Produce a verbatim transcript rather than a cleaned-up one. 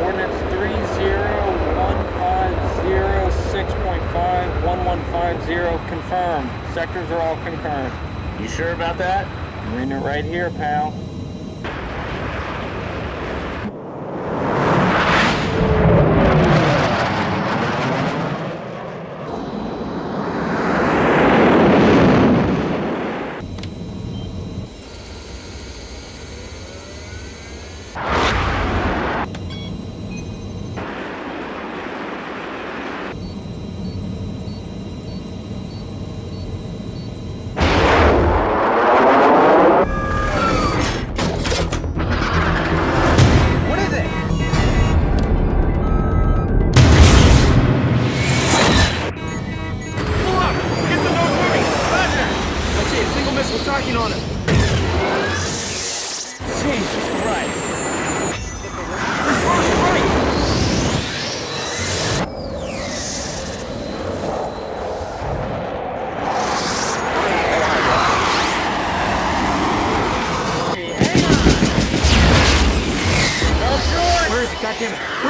Coordinates three zero one five zero six point five one one five zero confirmed. Sectors are all concurrent. You sure about that? I'm reading it right here, pal. On him. Jesus Christ. Where is it? God damn it.